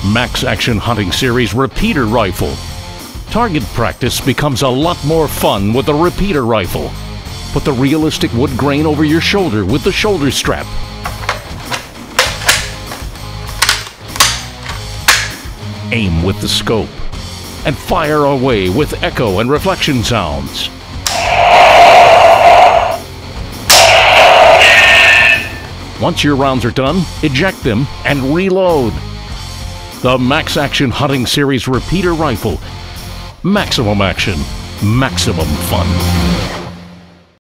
Maxx Action Hunting Series repeater rifle. Target practice becomes a lot more fun with a repeater rifle. Put the realistic wood grain over your shoulder with the shoulder strap. Aim with the scope and fire away with echo and reflection sounds. Once your rounds are done, eject them and reload. The Maxx Action Hunting Series repeater rifle. Maximum action, maximum fun.